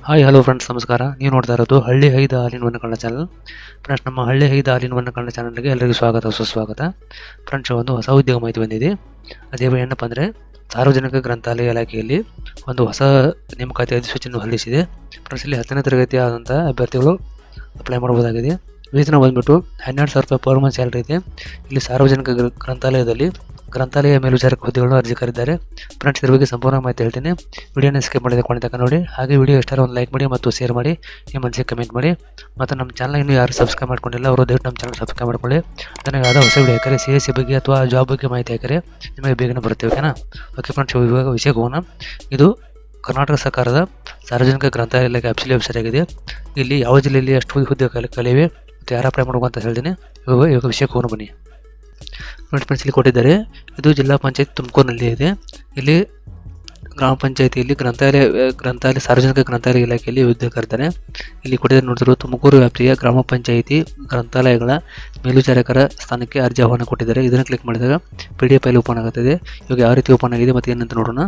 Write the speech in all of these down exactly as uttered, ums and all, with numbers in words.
Hi hello friends, ನಮಸ್ಕಾರ. ನೀವು ನೋಡ್ತಾ ಇರೋದು ಹಳ್ಳಿ ಐದು ಹಾಲಿನ ವನ್ನ ಕನ್ನಡ ಚಾನಲ್. ಫ್ರೆಂಡ್ಸ್, ನಮ್ಮ ಹಳ್ಳಿ ಐದು ಹಾಲಿನ ವನ್ನ ಕನ್ನಡ ಚಾನಲ್ಗೆ ಎಲ್ಲರಿಗೂ ಸ್ವಾಗತ, ಸುಸ್ವಾಗತ. ಫ್ರೆಂಡ್ಸ್, ಒಂದು ಹೊಸ ಉದ್ಯೋಗ ಮಾಹಿತಿ ಬಂದಿದೆ. ಅದೇ ಏನಪ್ಪ ಅಂದರೆ, ಸಾರ್ವಜನಿಕ ಗ್ರಂಥಾಲಯ ಇಲಾಖೆಯಲ್ಲಿ ಒಂದು ಹೊಸ ನೇಮಕಾತಿ ಅಧಿಸೂಚನೆ ಹೊರಡಿಸಿದೆ. ಫ್ರೆಂಡ್ಸ್, ಇಲ್ಲಿ ಹತ್ತನೇ ತರಗತಿ ಆದಂಥ ಅಭ್ಯರ್ಥಿಗಳು ಅಪ್ಲೈ ಮಾಡ್ಬೋದಾಗಿದೆ. ವೇತನ ಬಂದುಬಿಟ್ಟು ಹನ್ನೆರಡು ಸಾವಿರ ರೂಪಾಯಿ ಪರ್ ಮಂತ್ ಸ್ಯಾಲರಿ ಇದೆ. ಇಲ್ಲಿ ಸಾರ್ವಜನಿಕ ಗ್ರಂಥಾಲಯದಲ್ಲಿ ಗ್ರಂಥಾಲಯ ಮೇಲ್ವಿಚಾರಕ ಹುದ್ದೆಗಳನ್ನು ಅರ್ಜಿ ಕರೆದಿದ್ದಾರೆ. ಫ್ರೆಂಡ್ಸ್, ಇದ್ರ ಬಗ್ಗೆ ಸಂಪೂರ್ಣ ಮಾಹಿತಿ ಹೇಳ್ತೀನಿ. ವಿಡಿಯೋನ ಸ್ಕಿಪ್ ಮಾಡಿದ ಕೊನೆ ತನಕ ನೋಡಿ. ಹಾಗೆ ವಿಡಿಯೋ ಇಷ್ಟಾರ ಒಂದು ಲೈಕ್ ಮಾಡಿ ಮತ್ತು ಶೇರ್ ಮಾಡಿ, ನಿಮ್ಮ ಮನಸ್ಸಿಗೆ ಕಮೆಂಟ್ ಮಾಡಿ. ಮತ್ತು ನಮ್ಮ ಚಾನಲ್ ಇನ್ನೂ ಯಾರು ಸಬ್ಸ್ಕ್ರೈಬ್ ಮಾಡ್ಕೊಂಡಿಲ್ಲ ಅವರು ದಯವಿಟ್ಟು ನಮ್ಮ ಚಾನಲ್ ಸಬ್ಸ್ಕ್ರೈಬ್ ಮಾಡ್ಕೊಳ್ಳಿ. ನನಗೆ ಯಾವುದೋ ಹೊಸ ವಿಡಿಯೋ ಹಾಕಿದ್ರೆ ಸಿ ಎಸ್ ಸಿ ಬಗ್ಗೆ ಅಥವಾ ಜಾಬ್ ಬಗ್ಗೆ ಮಾಹಿತಿ ಹಾಕಿದ್ರೆ ನಿಮಗೆ ಬೇಗನೆ ಬರುತ್ತೆ, ಓಕೆನಾ? ಓಕೆ ಫ್ರೆಂಡ್ಸ್, ಇವಾಗ ವಿಷಯಕ್ಕೆ ಹೋಗೋಣ. ಇದು ಕರ್ನಾಟಕ ಸರ್ಕಾರದ ಸಾರ್ವಜನಿಕ ಗ್ರಂಥಾಲಯ ಇಲಾಖೆ ಅಫಿಷಿಯಲ್ ವೆಬ್ಸೈಟ್ ಆಗಿದೆ. ಇಲ್ಲಿ ಯಾವ ಜಿಲ್ಲೆಯಲ್ಲಿ ಎಷ್ಟು ಹುದ್ದೆ ಕಲಿವೆ ಮತ್ತು ಯಾರು ಅಪ್ಲೈ ಮಾಡ್ಬೇಕು ಅಂತ ಹೇಳ್ತೀನಿ. ಇವಾಗ ಇವಾಗ ವಿಷಯಕ್ಕೆ ಹೋಗೋಣ ಬನ್ನಿ. ನೋಡಿ ಫ್ರೆಂಡ್ಸ್, ಇಲ್ಲಿ ಕೊಟ್ಟಿದ್ದಾರೆ. ಇದು ಜಿಲ್ಲಾ ಪಂಚಾಯತ್ ತುಮಕೂರಿನಲ್ಲಿ ಇದೆ. ಇಲ್ಲಿ ಗ್ರಾಮ ಪಂಚಾಯತಿಯಲ್ಲಿ ಗ್ರಂಥಾಲಯ ಗ್ರಂಥಾಲಯ ಸಾರ್ವಜನಿಕ ಗ್ರಂಥಾಲಯ ಇಲಾಖೆಯಲ್ಲಿ ಹುದ್ದೆ ಕರೆದಿದ್ದಾರೆ. ಇಲ್ಲಿ ಕೊಟ್ಟಿದ್ದಾರೆ ನೋಡಿದ್ರು, ತುಮಕೂರು ವ್ಯಾಪ್ತಿಯ ಗ್ರಾಮ ಪಂಚಾಯಿತಿ ಗ್ರಂಥಾಲಯಗಳ ಮೇಲ್ವಿಚಾರಕರ ಸ್ಥಾನಕ್ಕೆ ಅರ್ಜಿ ಆಹ್ವಾನ ಕೊಟ್ಟಿದ್ದಾರೆ. ಇದನ್ನು ಕ್ಲಿಕ್ ಮಾಡಿದಾಗ P D F file open ಆಗುತ್ತದೆ. ಇವಾಗ ಯಾವ ರೀತಿ ಓಪನ್ ಆಗಿದೆ ಮತ್ತು ಏನಂತ ನೋಡೋಣ.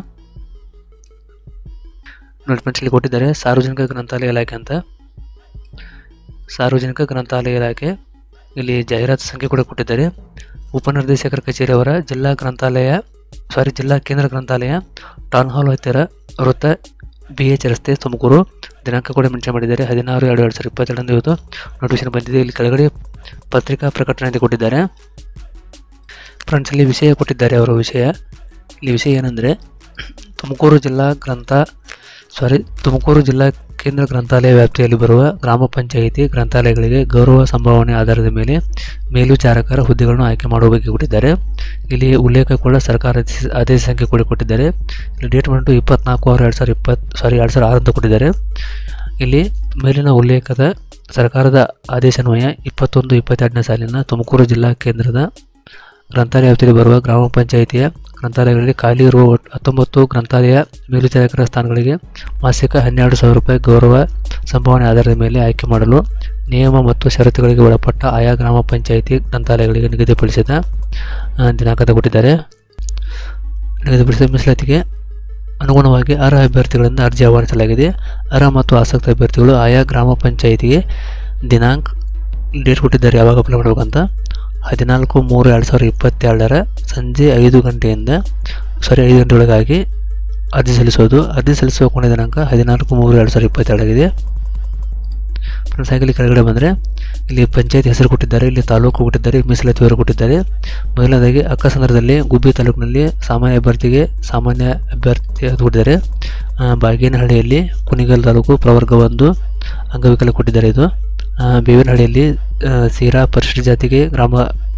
ನೋಡಿ ಫ್ರೆಂಡ್ಸ್, ಇಲ್ಲಿ ಕೊಟ್ಟಿದ್ದಾರೆ ಸಾರ್ವಜನಿಕ ಗ್ರಂಥಾಲಯ ಇಲಾಖೆ ಅಂತ. ಸಾರ್ವಜನಿಕ ಗ್ರಂಥಾಲಯ ಇಲಾಖೆ ಇಲ್ಲಿ ಜಾಹೀರಾತು ಸಂಖ್ಯೆ ಕೂಡ ಕೊಟ್ಟಿದ್ದಾರೆ. ಉಪನಿರ್ದೇಶಕರ ಕಚೇರಿಯವರ ಜಿಲ್ಲಾ ಗ್ರಂಥಾಲಯ ಸಾರಿ ಜಿಲ್ಲಾ ಕೇಂದ್ರ ಗ್ರಂಥಾಲಯ ಟೌನ್ ಹಾಲ್ ಹತ್ತಿರ ವೃತ್ತ ಬಿ ಎಚ್ ರಸ್ತೆ ತುಮಕೂರು. ದಿನಾಂಕ ಕೂಡ ಮೆನ್ಷನ್ ಮಾಡಿದ್ದಾರೆ, ಹದಿನಾರು ಎರಡು ಎರಡು ಸಾವಿರದ ಇಪ್ಪತ್ತೆರಡರಂದು ಇವತ್ತು ನೋಟಿಫಿಕೇಶನ್ ಬಂದಿದೆ. ಇಲ್ಲಿ ಕೆಳಗಡೆ ಪತ್ರಿಕಾ ಪ್ರಕಟಣೆ ಅಂತ ಕೊಟ್ಟಿದ್ದಾರೆ. ಫ್ರೆಂಡ್ಸ್, ಇಲ್ಲಿ ವಿಷಯ ಕೊಟ್ಟಿದ್ದಾರೆ. ಅವರ ವಿಷಯ ಇಲ್ಲಿ ವಿಷಯ ಏನಂದರೆ, ತುಮಕೂರು ಜಿಲ್ಲಾ ಗ್ರಂಥ ಸಾರಿ ತುಮಕೂರು ಜಿಲ್ಲಾ ಕೇಂದ್ರ ಗ್ರಂಥಾಲಯ ವ್ಯಾಪ್ತಿಯಲ್ಲಿ ಬರುವ ಗ್ರಾಮ ಪಂಚಾಯಿತಿ ಗ್ರಂಥಾಲಯಗಳಿಗೆ ಗೌರವ ಸಂಭಾವನೆ ಆಧಾರದ ಮೇಲೆ ಮೇಲ್ವಿಚಾರಕರ ಹುದ್ದೆಗಳನ್ನು ಆಯ್ಕೆ ಮಾಡುವ ಬಗ್ಗೆ ಕೊಟ್ಟಿದ್ದಾರೆ. ಇಲ್ಲಿ ಉಲ್ಲೇಖ ಕೂಡ ಸರ್ಕಾರ ಆದೇಶ ಸಂಖ್ಯೆ ಕೂಡ ಕೊಟ್ಟಿದ್ದಾರೆ. ಇಲ್ಲಿ ಡೇಟ್ ಬಂದು ಇಪ್ಪತ್ನಾಲ್ಕು ಆರು ಎರಡು ಸಾವಿರದ ಇಪ್ಪತ್ತು ಸಾರಿ ಎರಡು ಸಾವಿರದ ಆರು ಅಂತ ಕೊಟ್ಟಿದ್ದಾರೆ. ಇಲ್ಲಿ ಮೇಲಿನ ಉಲ್ಲೇಖದ ಸರ್ಕಾರದ ಆದೇಶನ್ವಯ ಇಪ್ಪತ್ತೊಂದು ಇಪ್ಪತ್ತೆರಡನೇ ಸಾಲಿನ ತುಮಕೂರು ಜಿಲ್ಲಾ ಕೇಂದ್ರದ ಗ್ರಂಥಾಲಯ ವ್ಯಾಪ್ತಿಯಲ್ಲಿ ಬರುವ ಗ್ರಾಮ ಪಂಚಾಯಿತಿಯ ಗ್ರಂಥಾಲಯಗಳಲ್ಲಿ ಖಾಲಿ ಇರುವ ಹತ್ತೊಂಬತ್ತು ಗ್ರಂಥಾಲಯ ಮೇಲ್ವಿಚಾರಕರ ಸ್ಥಾನಗಳಿಗೆ ಮಾಸಿಕ ಹನ್ನೆರಡು ಸಾವಿರ ರೂಪಾಯಿ ಗೌರವ ಸಂಭಾವನೆ ಆಧಾರದ ಮೇಲೆ ಆಯ್ಕೆ ಮಾಡಲು ನಿಯಮ ಮತ್ತು ಷರತ್ತುಗಳಿಗೆ ಒಳಪಟ್ಟ ಆಯಾ ಗ್ರಾಮ ಪಂಚಾಯಿತಿ ಗ್ರಂಥಾಲಯಗಳಿಗೆ ನಿಗದಿಪಡಿಸಿದ ದಿನಾಂಕದ ಕೊಟ್ಟಿದ್ದಾರೆ. ನಿಗದಿಪಡಿಸಿದ ಮೀಸಲಾತಿಗೆ ಅನುಗುಣವಾಗಿ ಅರ್ಹ ಅಭ್ಯರ್ಥಿಗಳಿಂದ ಅರ್ಜಿ ಆಹ್ವಾನಿಸಲಾಗಿದೆ. ಅರ್ಹ ಮತ್ತು ಆಸಕ್ತ ಅಭ್ಯರ್ಥಿಗಳು ಆಯಾ ಗ್ರಾಮ ಪಂಚಾಯಿತಿಗೆ ದಿನಾಂಕ ಡೇಟ್ ಕೊಟ್ಟಿದ್ದಾರೆ, ಯಾವಾಗ ಅಪ್ಲೈ ಮಾಡಬೇಕಂತ. ಹದಿನಾಲ್ಕು ಮೂರು ಎರಡು ಸಾವಿರದ ಇಪ್ಪತ್ತೆರಡರ ಸಂಜೆ ಐದು ಗಂಟೆಯಿಂದ ಸಾರಿ ಐದು ಗಂಟೆ ಒಳಗಾಗಿ ಅರ್ಜಿ ಸಲ್ಲಿಸೋದು. ಅರ್ಜಿ ಸಲ್ಲಿಸುವ ಕೊನೆ ದಿನಾಂಕ ಹದಿನಾಲ್ಕು ಮೂರು ಎರಡು ಸಾವಿರದ ಇಪ್ಪತ್ತೆರಡಾಗಿದೆ. ಫ್ರೆಂಡ್ಸ್, ಹಾಗೆ ಇಲ್ಲಿ ಕೆಳಗಡೆ ಬಂದರೆ ಇಲ್ಲಿ ಪಂಚಾಯತ್ ಹೆಸರು ಕೊಟ್ಟಿದ್ದಾರೆ, ಇಲ್ಲಿ ತಾಲೂಕು ಕೊಟ್ಟಿದ್ದಾರೆ, ಮೀಸಲಾತಿ ವಿವರ ಕೊಟ್ಟಿದ್ದಾರೆ. ಮೊದಲನೇದಾಗಿ ಅಕ್ಕಸಂದ್ರದಲ್ಲಿ ಗುಬ್ಬಿ ತಾಲೂಕಿನಲ್ಲಿ ಸಾಮಾನ್ಯ ಅಭ್ಯರ್ಥಿಗೆ ಸಾಮಾನ್ಯ ಅಭ್ಯರ್ಥಿ ಅದು ಕೊಟ್ಟಿದ್ದಾರೆ. ಬಾಗೇನಹಳ್ಳಿಯಲ್ಲಿ ಕುಣಿಗಲ್ ತಾಲೂಕು ಪ್ರವರ್ಗ ಒಂದು ಅಂಗವಿಕಲ ಕೊಟ್ಟಿದ್ದಾರೆ. ಇದು ಬೇವಿನಹಳ್ಳಿಯಲ್ಲಿ ಸೀರಾ ಪರಿಶಿಷ್ಟ ಜಾತಿಗೆ ಗ್ರಾಮ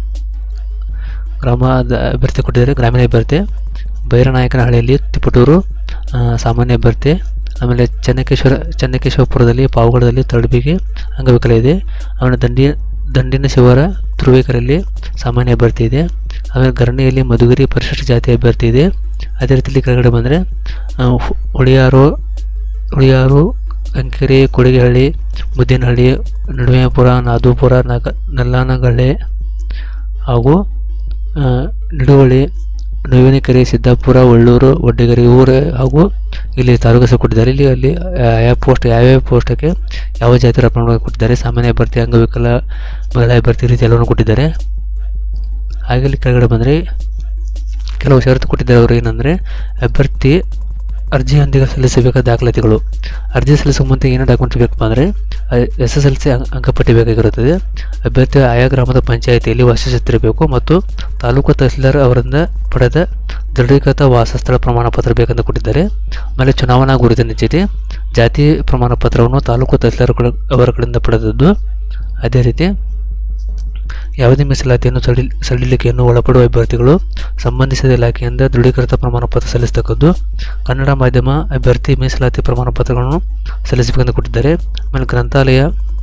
ಗ್ರಾಮದ ಅಭ್ಯರ್ಥಿ ಕೊಟ್ಟಿದ್ದಾರೆ, ಗ್ರಾಮೀಣ ಅಭ್ಯರ್ಥಿ. ಬೈರನಾಯಕನಹಳ್ಳಿಯಲ್ಲಿ ತಿಪಟೂರು ಸಾಮಾನ್ಯ ಅಭ್ಯರ್ಥಿ. ಆಮೇಲೆ ಚೆನ್ನಕೇಶ್ವರ ಚೆನ್ನಕೇಶವಪುರದಲ್ಲಿ ಪಾವಗಡದಲ್ಲಿ ತಳಬಿಗೆ ಅಂಗವಿಕಲ ಇದೆ. ಆಮೇಲೆ ದಂಡಿ ದಂಡಿನ ಶಿವರ ತುರುವೇಕರಲ್ಲಿ ಸಾಮಾನ್ಯ ಅಭ್ಯರ್ಥಿ ಇದೆ. ಆಮೇಲೆ ಗರಣಿಯಲ್ಲಿ ಮಧುಗಿರಿ ಪರಿಶಿಷ್ಟ ಜಾತಿ ಅಭ್ಯರ್ಥಿ ಇದೆ. ಅದೇ ರೀತಿಯಲ್ಲಿ ಕೆಳಗಡೆ ಬಂದರೆ ಹುಳಿಯಾರು ಹುಳಿಯಾರು ಅಂಕೆರೆ ಕೊಡಿಗೆಹಳ್ಳಿ ಮುದ್ದೇನಹಳ್ಳಿ ನಡುವೆಪುರ ನಾದೂಪುರ ನಗ ನಲ್ಲಾನಗಳ್ಳೆ ಹಾಗೂ ನಿಡುವಳ್ಳಿ ನವಿನಕೆರೆ ಸಿದ್ದಾಪುರ ಒಳ್ಳೂರು ಒಡ್ಡೆಗೆರೆ ಊರು ಹಾಗೂ ಇಲ್ಲಿ ತಾಲೂಕು ಹೆಸರು ಕೊಟ್ಟಿದ್ದಾರೆ. ಇಲ್ಲಿ ಅಲ್ಲಿ ಯಾವ ಪೋಸ್ಟ್ ಯಾವ್ಯಾವ ಪೋಸ್ಟಕ್ಕೆ ಯಾವ ಜಾತಿ ರಕ್ಷಣೆ ಕೊಟ್ಟಿದ್ದಾರೆ, ಸಾಮಾನ್ಯ ಅಭ್ಯರ್ಥಿ, ಅಂಗವಿಕಲ, ಮಹಿಳಾ ಅಭ್ಯರ್ಥಿ ರೀತಿ ಎಲ್ಲವನ್ನು ಕೊಟ್ಟಿದ್ದಾರೆ. ಹಾಗೆ ಇಲ್ಲಿ ಕೆಳಗಡೆ ಬಂದರೆ ಕೆಲವು ಷರತ್ತು ಕೊಟ್ಟಿದ್ದಾರೆ. ಅವರು ಏನಂದರೆ, ಅಭ್ಯರ್ಥಿ ಅರ್ಜಿಯೊಂದಿಗೆ ಸಲ್ಲಿಸಬೇಕಾದ ದಾಖಲಾತಿಗಳು. ಅರ್ಜಿ ಸಲ್ಲಿಸುವ ಮುಂದೆ ಏನು ಡಾಕ್ಯುಮೆಂಟ್ಸ್ ಬೇಕಪ್ಪ ಅಂದರೆ ಎಸ್ ಎಸ್ ಎಲ್ ಸಿ ಅಂಕಪಟ್ಟಿ ಬೇಕಾಗಿರುತ್ತದೆ. ಅಭ್ಯರ್ಥಿ ಆಯಾ ಗ್ರಾಮದ ಪಂಚಾಯಿತಿಯಲ್ಲಿ ವಾಸಿಸುತ್ತಿರಬೇಕು ಮತ್ತು ತಾಲೂಕು ತಹಸೀಲ್ದಾರ್ ಅವರಿಂದ ಪಡೆದ ದೃಢೀಕೃತ ವಾಸಸ್ಥಳ ಪ್ರಮಾಣ ಪತ್ರ ಬೇಕಂತ ಕೊಟ್ಟಿದ್ದಾರೆ. ಆಮೇಲೆ ಚುನಾವಣಾ ಗುರುತಿನ ಚೀಟಿ, ಜಾತಿ ಪ್ರಮಾಣ ಪತ್ರವನ್ನು ತಾಲೂಕು ತಹಸೀಲ್ದಾರ್ ಅವರ ಕಡೆಯಿಂದ ಪಡೆದದ್ದು. ಅದೇ ರೀತಿ ಯಾವುದೇ ಮೀಸಲಾತಿಯನ್ನು ಸಡಿ ಸಡಿಲಿಕೆಯನ್ನು ಒಳಪಡುವ ಅಭ್ಯರ್ಥಿಗಳು ಸಂಬಂಧಿಸಿದ ಇಲಾಖೆಯಿಂದ ದೃಢೀಕೃತ ಪ್ರಮಾಣ ಪತ್ರ ಸಲ್ಲಿಸತಕ್ಕದ್ದು. ಕನ್ನಡ ಮಾಧ್ಯಮ ಅಭ್ಯರ್ಥಿ ಮೀಸಲಾತಿ ಪ್ರಮಾಣ ಪತ್ರಗಳನ್ನು ಸಲ್ಲಿಸಬೇಕೆಂದು ಕೊಟ್ಟಿದ್ದಾರೆ. ಆಮೇಲೆ ಗ್ರಂಥಾಲಯ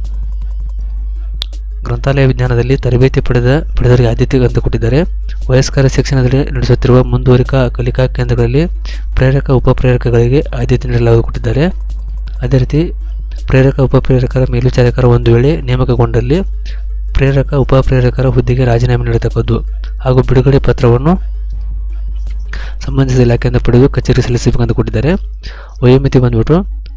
ಗ್ರಂಥಾಲಯ ವಿಜ್ಞಾನದಲ್ಲಿ ತರಬೇತಿ ಪಡೆದ ಪಡೆದವರಿಗೆ ಆದ್ಯತೆ ಅಂತ ಕೊಟ್ಟಿದ್ದಾರೆ. ವಯಸ್ಕರ ಶಿಕ್ಷಣದಲ್ಲಿ ನಡೆಸುತ್ತಿರುವ ಮುಂದುವರಿಕಾ ಕಲಿಕಾ ಕೇಂದ್ರಗಳಲ್ಲಿ ಪ್ರೇರಕ ಉಪ ಪ್ರೇರಕಗಳಿಗೆ ಆದ್ಯತೆ ನೀಡಲಾಗುವುದು ಕೊಟ್ಟಿದ್ದಾರೆ. ಅದೇ ರೀತಿ ಪ್ರೇರಕ ಉಪ ಪ್ರೇರಕರ ಮೇಲ್ವಿಚಾರಕರ ಒಂದು ವೇಳೆ ನೇಮಕಗೊಂಡಲ್ಲಿ ಪ್ರೇರಕ ಉಪ ಪ್ರೇರಕರ ಹುದ್ದೆಗೆ ರಾಜೀನಾಮೆ ನೀಡತಕ್ಕದ್ದು ಹಾಗೂ ಬಿಡುಗಡೆ ಪತ್ರವನ್ನು ಸಂಬಂಧಿಸಿದ ಇಲಾಖೆಯಿಂದ ಪಡೆದು ಕಚೇರಿ ಸಲ್ಲಿಸಬೇಕೆಂದು ಕೊಟ್ಟಿದ್ದಾರೆ. ವಯೋಮಿತಿ ಬಂದ್ಬಿಟ್ಟು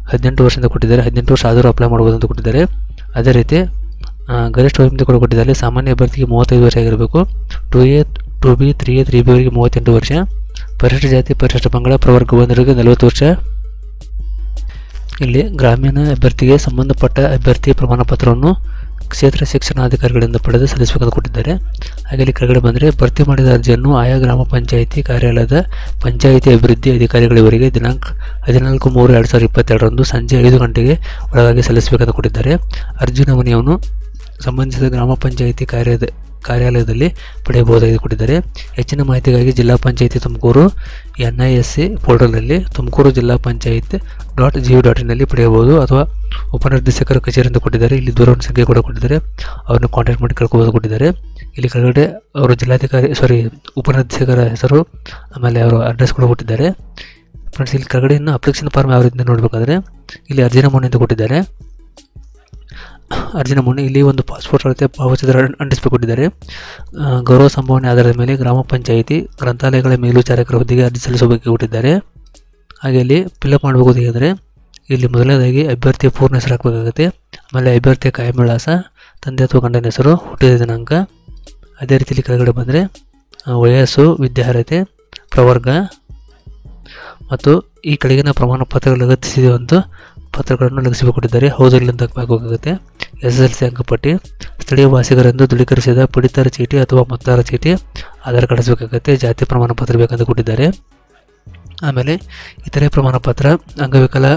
ಹದಿನೆಂಟು ವರ್ಷದಿಂದ ಕೊಟ್ಟಿದ್ದಾರೆ, ಹದಿನೆಂಟು ವರ್ಷ ಆದರೂ ಅಪ್ಲೈ ಮಾಡ್ಬೋದು ಅಂತ ಕೊಟ್ಟಿದ್ದಾರೆ. ಅದೇ ರೀತಿ ಗರಿಷ್ಠ ವಯೋಮಿತಿ ಕೂಡ ಕೊಟ್ಟಿದ್ದಾರೆ. ಸಾಮಾನ್ಯ ಅಭ್ಯರ್ಥಿಗೆ ಮೂವತ್ತೈದು ವರ್ಷ ಆಗಿರಬೇಕು. Two A two B three A three B ಅವರಿಗೆ ಮೂವತ್ತೆಂಟು ವರ್ಷ, ಪರಿಶಿಷ್ಟ ಜಾತಿ ಪರಿಶಿಷ್ಟ ಪಂಗಡ ಪ್ರವರ್ಗ ಒಂದರಿಗೆ ನಲವತ್ತು ವರ್ಷ. ಇಲ್ಲಿ ಗ್ರಾಮೀಣ ಅಭ್ಯರ್ಥಿಗೆ ಸಂಬಂಧಪಟ್ಟ ಅಭ್ಯರ್ಥಿ ಪ್ರಮಾಣ ಪತ್ರವನ್ನು ಕ್ಷೇತ್ರ ಶಿಕ್ಷಣಾಧಿಕಾರಿಗಳಿಂದ ಪಡೆದು ಸಲ್ಲಿಸಬೇಕಂತ ಕೊಟ್ಟಿದ್ದಾರೆ. ಹಾಗೆ ಇಲ್ಲಿ ಕೆಳಗಡೆ ಬಂದರೆ ಭರ್ತಿ ಮಾಡಿದ ಅರ್ಜಿಯನ್ನು ಆಯಾ ಗ್ರಾಮ ಪಂಚಾಯಿತಿ ಕಾರ್ಯಾಲಯದ ಪಂಚಾಯಿತಿ ಅಭಿವೃದ್ಧಿ ಅಧಿಕಾರಿಗಳವರೆಗೆ ದಿನಾಂಕ ಹದಿನಾಲ್ಕು ಮೂರು ಎರಡು ಸಾವಿರದ ಇಪ್ಪತ್ತೆರಡರಂದು ಸಂಜೆ ಐದು ಗಂಟೆಗೆ ಒಳಗಾಗಿ ಸಲ್ಲಿಸಬೇಕಂತ ಕೊಟ್ಟಿದ್ದಾರೆ. ಅರ್ಜಿ ನಮೂನೆಯನ್ನು ಸಂಬಂಧಿಸಿದ ಗ್ರಾಮ ಪಂಚಾಯಿತಿ ಕಾರ್ಯದ ಕಾರ್ಯಾಲಯದಲ್ಲಿ ಪಡೆಯಬಹುದಾಗಿ ಕೊಟ್ಟಿದ್ದಾರೆ. ಹೆಚ್ಚಿನ ಮಾಹಿತಿಗಾಗಿ Zilla Panchayat Tumakuru N I S C ಪೋರ್ಟಲ್ನಲ್ಲಿ Tumakuru Zilla Panchayat dot G O dot ಇನ್ನಲ್ಲಿ ಪಡೆಯಬಹುದು ಅಥವಾ ಉಪನಿರ್ದೇಶಕರ ಕಚೇರಿಯಿಂದ ಕೊಟ್ಟಿದ್ದಾರೆ. ಇಲ್ಲಿ ದೂರವಾಣಿ ಸಂಖ್ಯೆ ಕೂಡ ಕೊಟ್ಟಿದ್ದಾರೆ, ಅವ್ರನ್ನ ಕಾಂಟ್ಯಾಕ್ಟ್ ಮಾಡಿ ಕೇಳ್ಕೋಬೋದು ಕೊಟ್ಟಿದ್ದಾರೆ. ಇಲ್ಲಿ ಕೆಳಗಡೆ ಅವರು ಜಿಲ್ಲಾಧಿಕಾರಿ ಸಾರಿ ಉಪನಿರ್ದೇಶಕರ ಹೆಸರು ಆಮೇಲೆ ಅವರ ಅಡ್ರೆಸ್ ಕೂಡ ಕೊಟ್ಟಿದ್ದಾರೆ. ಫ್ರೆಂಡ್ಸ್ ಇಲ್ಲಿ ಕೆಳಗಡೆ ಇನ್ನು ಅಪ್ಲಿಕೇಶನ್ ಫಾರ್ಮ್ ಯಾವ ರೀತಿ ನೋಡಬೇಕಾದ್ರೆ ಇಲ್ಲಿ ಅರ್ಜಿ ನಮೂನೆ ಅಂತ ಕೊಟ್ಟಿದ್ದಾರೆ. ಅರ್ಜಿ ನಮೂನೆ ಇಲ್ಲಿ ಒಂದು ಪಾಸ್ಪೋರ್ಟ್ ಅಳತೆ ಭಾವಚಿತ್ರ ಅಂಟಿಸಿಕೊಟ್ಟಿದ್ದಾರೆ. ಗೌರವ ಸಂಭಾವನೆ ಆಧಾರದ ಮೇಲೆ ಗ್ರಾಮ ಪಂಚಾಯಿತಿ ಗ್ರಂಥಾಲಯಗಳ ಮೇಲ್ವಿಚಾರಕರ ಹುದ್ದೆಗೆ ಅರ್ಜಿ ಸಲ್ಲಿಸುವ ಬಗ್ಗೆ ಕೊಟ್ಟಿದ್ದಾರೆ. ಹಾಗೆ ಇಲ್ಲಿ ಫಿಲ್ಅಪ್ ಮಾಡಬಹುದು ಹೇಗೆಂದರೆ ಇಲ್ಲಿ ಮೊದಲನೇದಾಗಿ ಅಭ್ಯರ್ಥಿಯ ಪೂರ್ಣ ಹೆಸರು ಹಾಕಬೇಕಾಗುತ್ತೆ. ಆಮೇಲೆ ಅಭ್ಯರ್ಥಿಯ ಕಾಯಂ ವಿಳಾಸ, ತಂದೆ ಅಥವಾ ಗಂಡನ ಹೆಸರು, ಹುಟ್ಟಿದ ದಿನಾಂಕ. ಅದೇ ರೀತಿಯಲ್ಲಿ ಕೆಳಗಡೆ ಬಂದರೆ ವಯಸ್ಸು, ವಿದ್ಯಾರ್ಹತೆ, ಪ್ರವರ್ಗ ಮತ್ತು ಈ ಕೆಳಗಿನ ಪ್ರಮಾಣ ಪತ್ರಗಳು ಲಗತ್ತಿಸಿರುವಂಥ ಪತ್ರಗಳನ್ನು ಲಗತ್ತಿಸಿಕೊಟ್ಟಿದ್ದಾರೆ. ಹೌದು ಇಲ್ಲ ಅಂತ ಹಾಕಬೇಕಾಗುತ್ತೆ. ಎಸ್ ಎಸ್ ಎಲ್ ಸಿ ಅಂಕಪಟ್ಟಿ, ಸ್ಥಳೀಯ ವಾಸಿಗರೆಂದು ದೃಢೀಕರಿಸಿದ ಪಡಿತರ ಚೀಟಿ ಅಥವಾ ಮತದಾರ ಚೀಟಿ, ಆಧಾರ್ ಕಾರ್ಡ್ ಬೇಕಾಗುತ್ತೆ, ಜಾತಿ ಪ್ರಮಾಣ ಪತ್ರ ಬೇಕಂತ ಕೊಟ್ಟಿದ್ದಾರೆ. ಆಮೇಲೆ ಇತರೆ ಪ್ರಮಾಣ ಪತ್ರ, ಅಂಗವಿಕಲ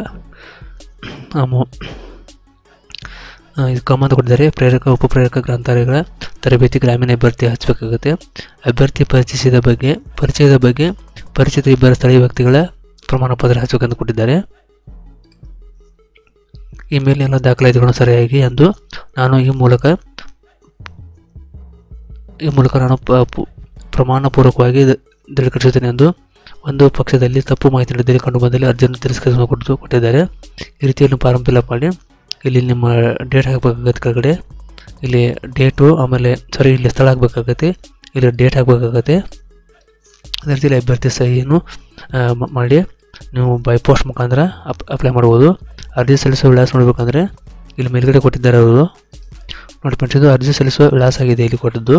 ಇದು ಕಮ್ ಅಂತ ಕೊಟ್ಟಿದ್ದಾರೆ. ಪ್ರೇರಕ ಉಪಪ್ರೇರಕ ಗ್ರಂಥಾಲಯಗಳ ತರಬೇತಿ ಗ್ರಾಮೀಣ ಅಭ್ಯರ್ಥಿ ಹಚ್ಚಬೇಕಾಗುತ್ತೆ. ಅಭ್ಯರ್ಥಿ ಪರಿಚಯಿಸಿದ ಬಗ್ಗೆ ಪರಿಚಯದ ಬಗ್ಗೆ ಪರಿಚಿತ ಇಬ್ಬರ ಸ್ಥಳೀಯ ವ್ಯಕ್ತಿಗಳ ಪ್ರಮಾಣ ಪತ್ರ ಹಚ್ಚಬೇಕಂತ ಕೊಟ್ಟಿದ್ದಾರೆ. ಈ ಮೇಲಿನ ದಾಖಲಾತಿಗಳನ್ನು ಸರಿಯಾಗಿ ಎಂದು ನಾನು ಈ ಮೂಲಕ ಈ ಮೂಲಕ ನಾನು ಪ್ರಮಾಣಪೂರ್ವಕವಾಗಿ ದೃಢೀಕರಿಸುತ್ತೇನೆ ಎಂದು ಒಂದು ಪಕ್ಷದಲ್ಲಿ ತಪ್ಪು ಮಾಹಿತಿ ನೀಡಿದಲ್ಲಿ ಕಂಡು ಬಂದಲ್ಲಿ ಅರ್ಜಿಯನ್ನು ತಿರಸ್ಕರಿಸಲು ಕೊಟ್ಟು ಕೊಟ್ಟಿದ್ದಾರೆ. ಈ ರೀತಿಯಲ್ಲಿ ಫಾರ್ಮ್ ಫಿಲ್ಅಪ್ ಮಾಡಿ ಇಲ್ಲಿ ನಿಮ್ಮ ಡೇಟ್ ಹಾಕಬೇಕಾಗತ್ತೆ. ಕೆಳಗಡೆ ಇಲ್ಲಿ ಡೇಟು ಆಮೇಲೆ ಸಾರಿ ಇಲ್ಲಿ ಸ್ಥಳ ಹಾಕಬೇಕಾಗತ್ತೆ, ಇಲ್ಲಿ ಡೇಟ್ ಹಾಕಬೇಕಾಗತ್ತೆ. ಅದೇ ರೀತಿಯಲ್ಲಿ ಅಭ್ಯರ್ಥಿ ಸಹಿಯನ್ನು ಮಾಡಿ ನೀವು ಬೈ ಪೋಸ್ಟ್ ಮುಖಾಂತರ ಅಪ್ ಅಪ್ಲೈ ಮಾಡ್ಬೋದು. ಅರ್ಜಿ ಸಲ್ಲಿಸುವ ವಿಳಾಸ ನೋಡಬೇಕಂದ್ರೆ ಇಲ್ಲಿ ಮೇಲ್ಗಡೆ ಕೊಟ್ಟಿದ್ದಾರೆ ಅವರು ನೋಡಿ ಫ್ರೆಂಡ್ಸ್. ಇದು ಅರ್ಜಿ ಸಲ್ಲಿಸುವ ವಿಳಾಸ ಆಗಿದೆ ಇಲ್ಲಿ ಕೊಟ್ಟಿದ್ದು.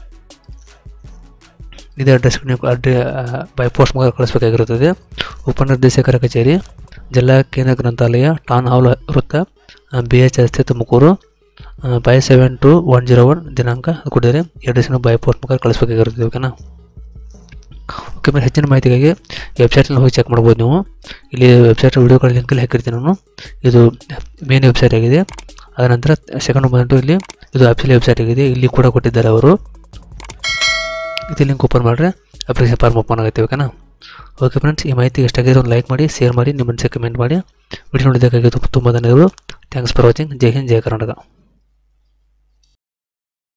ಇದೇ ಅಡ್ರೆಸ್ ನೀವು ಅಡ್ರೆ ಬೈ ಪೋಸ್ಟ್ ಮುಖಾಂತರ ಕಳಿಸಬೇಕಾಗಿರುತ್ತದೆ. ಉಪನಿರ್ದೇಶಕರ ಕಚೇರಿ, ಜಿಲ್ಲಾ ಕೇಂದ್ರ ಗ್ರಂಥಾಲಯ, ಟೌನ್ ಹಾಲ್ ವೃತ್ತ, ಬಿ ಎಚ್ ರಸ್ತೆ, Tumakuru, five seven two one zero one ದಿನಾಂಕ ಕೊಟ್ಟಿದ್ದಾರೆ. ಈ ಅಡ್ರೆಸ್ನ ಬೈ ಪೋಸ್ಟ್ ಮುಖಾಂತರ ಕಳಿಸಬೇಕಾಗಿರುತ್ತದೆ. ಓಕೆನಾ? ಓಕೆ, ಮೇಲೆ ಹೆಚ್ಚಿನ ಮಾಹಿತಿಗಾಗಿ ವೆಬ್ಸೈಟ್ನಲ್ಲಿ ಹೋಗಿ ಚೆಕ್ ಮಾಡ್ಬೋದು ನೀವು. ಇಲ್ಲಿ ವೆಬ್ಸೈಟ್ ವೀಡಿಯೋಗಳ ಲಿಂಕಲ್ಲಿ ಹಾಕಿರ್ತೀನಿ ನಾನು. ಇದು ಮೇನ್ ವೆಬ್ಸೈಟ್ ಆಗಿದೆ. ಅದರ ನಂತರ ಸೆಕೆಂಡ್ ಬಂದು ಇಲ್ಲಿ ಇದು ಆಫೀಸಿಯಲ್ ವೆಬ್ಸೈಟ್ ಆಗಿದೆ. ಇಲ್ಲಿ ಕೂಡ ಕೊಟ್ಟಿದ್ದಾರೆ ಅವರು. ಇದು ಲಿಂಕ್ ಓಪನ್ ಮಾಡಿದ್ರೆ ಅಪ್ಲಿಕೇಶನ್ ಫಾರ್ಮ್ ಓಪನ್ ಆಗುತ್ತೆ. ಓಕೆನಾ? ಓಕೆ ಫ್ರೆಂಡ್ಸ್, ಈ ಮಾಹಿತಿ ಎಷ್ಟಾಗಿದೆ ಒಂದು ಲೈಕ್ ಮಾಡಿ, ಶೇರ್ ಮಾಡಿ, ನಿಮ್ಮ ಮನಸ್ಸಿಗೆ ಕಮೆಂಟ್ ಮಾಡಿ. ವಿಡಿಯೋ ನೋಡಿದ್ದಕ್ಕಾಗಿ ತುಂಬ ಧನ್ಯವಾದಗಳು. Thanks for watching. ಜೈ ಹಿಂದ್, ಜೈ ಕರ್ನಾಟಕ.